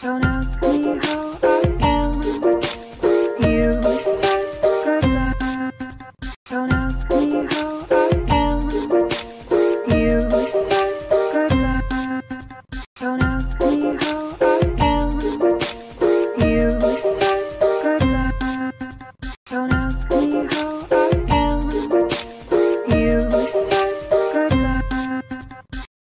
Don't ask me how I am. You said goodbye. Don't ask me how I am. You said goodbye. Don't ask me how I am. You said goodbye. Don't ask